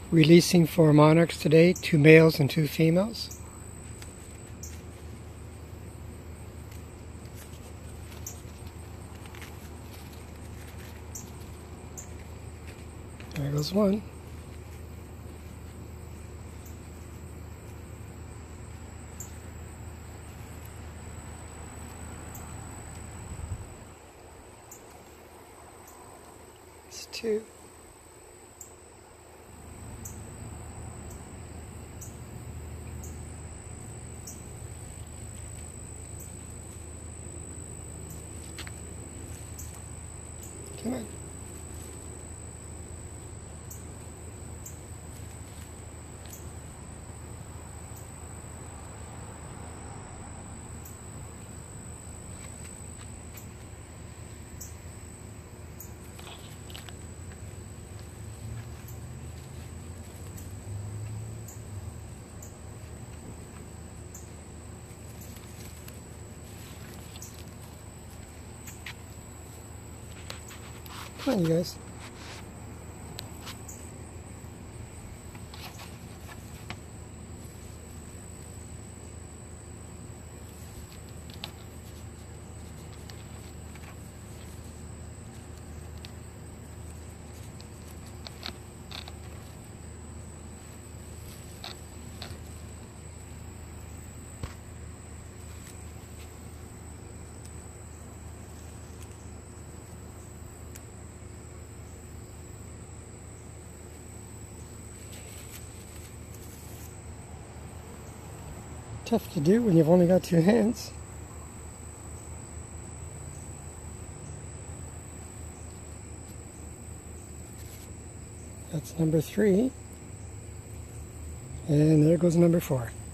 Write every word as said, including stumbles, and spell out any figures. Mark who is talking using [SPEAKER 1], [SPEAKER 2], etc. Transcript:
[SPEAKER 1] Releasing for Monarchs today, two males and two females. There goes one. It's two. Come on. Come on, you guys. Tough to do when you've only got two hands. That's number three. And there goes number four.